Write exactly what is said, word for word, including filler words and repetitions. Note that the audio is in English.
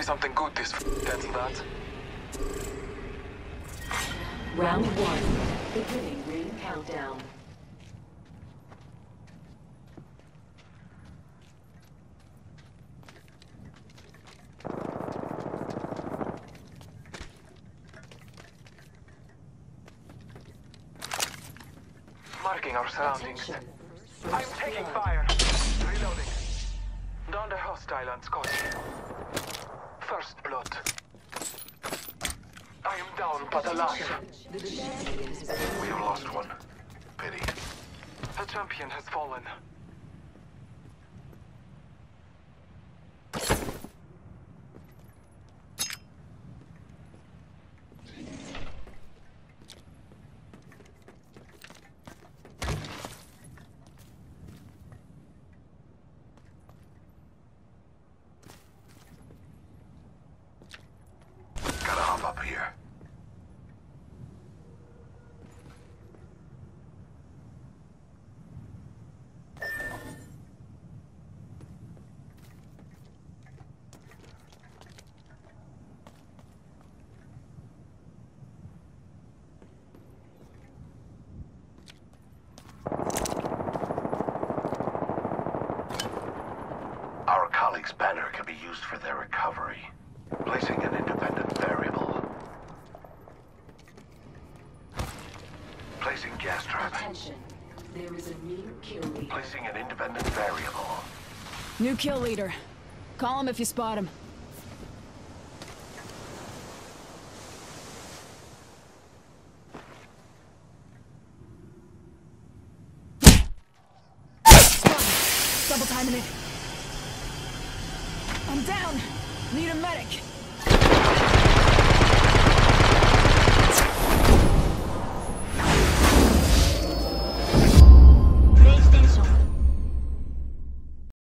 be something good this cancel that. Round one. Beginning ring countdown. Marking our surroundings. Attention. I'm First taking blood. fire. Reloading. Down the hostile and Scott. First blood. I am down but alive. The champion has been We have lost one. Pity. The champion has fallen. Gotta hop up here. Our colleague's banner can be used for their recovery. Placing an independent variable. Placing gas trap. Attention. There is a new kill leader. Placing an independent variable. New kill leader. Call him if you spot him. Double timing it. I'm down. Need a medic.